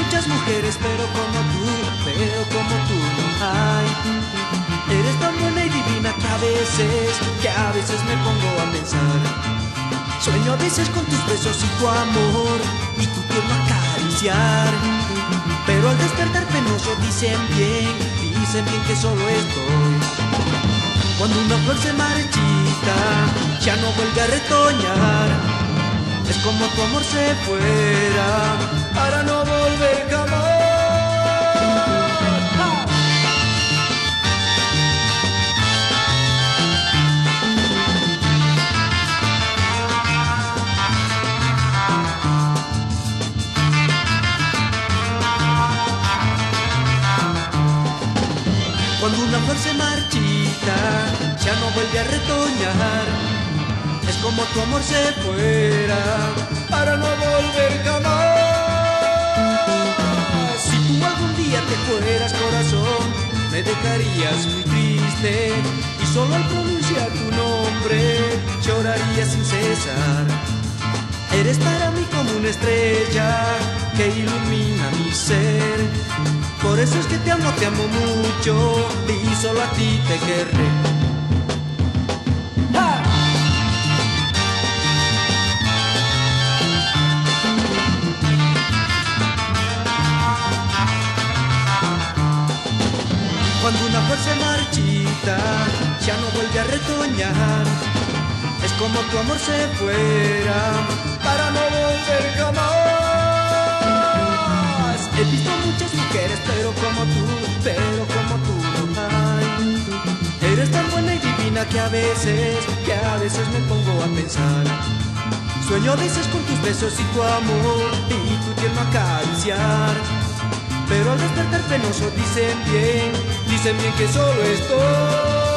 muchas mujeres, pero como tú no hay. Eres tan buena y divina que a veces me pongo a pensar. Sueño a veces con tus besos y tu amor y tu tierno acariciar. Pero al despertar penoso dicen bien que solo estoy. Cuando una flor se marchita, ya no vuelve a retoñar. Es como tu amor se fuera para no volver jamás. Cuando una flor se marchita, ya no vuelve a retoñar. Es como tu amor se fuera para no volver jamás. Si tú algún día te fueras, corazón, me dejarías muy triste. Y solo al pronunciar tu nombre lloraría sin cesar. Eres para mí como una estrella que ilumina mi ser. Por eso es que te amo mucho y solo a ti te querré. ¡Ah! Cuando una flor se marchita, ya no vuelve a retoñar. Es como tu amor se fuera para no volver jamás. He visto muchas mujeres, pero como tú no hay. Eres tan buena y divina que a veces me pongo a pensar. Sueño a veces con tus besos y tu amor y tu tierno acariciar. Pero al despertar penoso dicen bien que solo estoy.